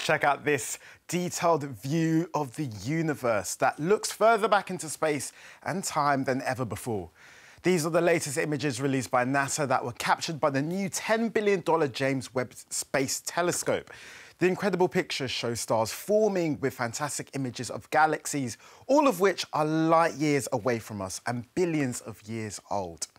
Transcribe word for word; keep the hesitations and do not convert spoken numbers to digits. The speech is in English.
Check out this detailed view of the universe that looks further back into space and time than ever before. These are the latest images released by NASA that were captured by the new ten billion dollar James Webb Space Telescope. The incredible pictures show stars forming with fantastic images of galaxies, all of which are light years away from us and billions of years old.